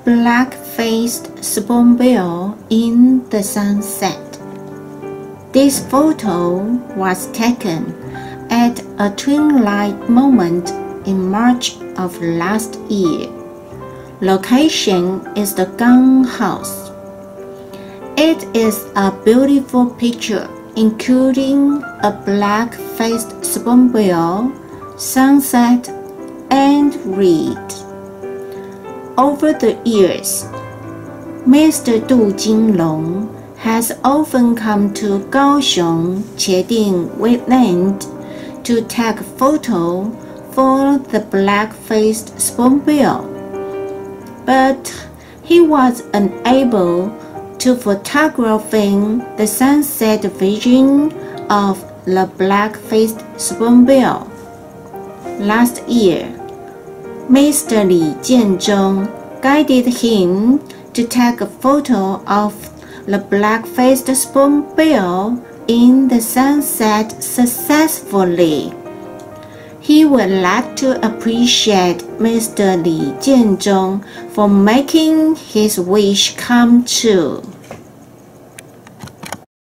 Black-faced Spoonbill in the sunset. This photo was taken at a twilight moment in March of last year. Location is the gun house. It is a beautiful picture including a black-faced spoonbill, sunset, and reed. Over the years, Mr. Du Jinglong has often come to Kaohsiung Qieding Wetlands to take photo for the black-faced spoonbill, but he was unable to photographing the sunset vision of the black-faced spoonbill. Last year, Mr. Li Jianzhong guided him to take a photo of the black-faced spoonbill in the sunset successfully. He would like to appreciate Mr. Li Jianzhong for making his wish come true.